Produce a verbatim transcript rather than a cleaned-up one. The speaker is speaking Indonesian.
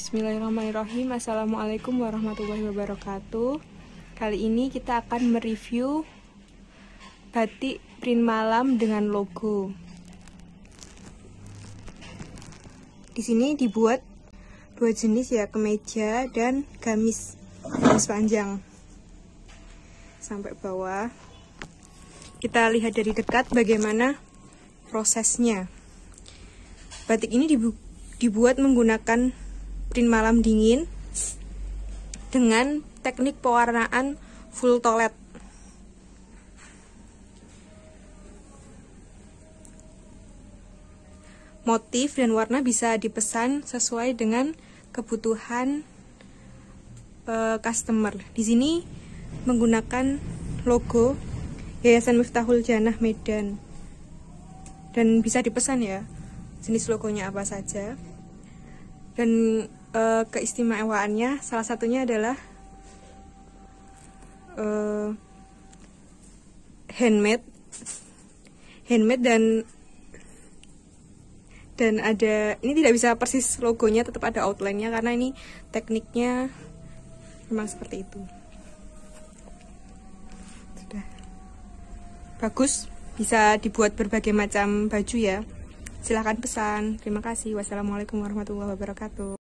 Bismillahirrahmanirrahim. Assalamualaikum warahmatullahi wabarakatuh. Kali ini kita akan mereview batik print malam dengan logo. Di sini dibuat dua jenis ya, kemeja dan gamis, gamis panjang sampai bawah. Kita lihat dari dekat bagaimana prosesnya. Batik ini dibu dibuat menggunakan print malam dingin dengan teknik pewarnaan full toilet. Motif dan warna bisa dipesan sesuai dengan kebutuhan uh, customer. Di sini menggunakan logo Yayasan Miftahul Janah Medan, dan bisa dipesan ya jenis logonya apa saja. Dan uh, keistimewaannya salah satunya adalah uh, handmade, handmade dan dan ada, ini tidak bisa persis logonya, tetap ada outline-nya karena ini tekniknya memang seperti itu. Sudah bagus, bisa dibuat berbagai macam baju ya. Silahkan pesan. Terima kasih. Wassalamualaikum warahmatullahi wabarakatuh.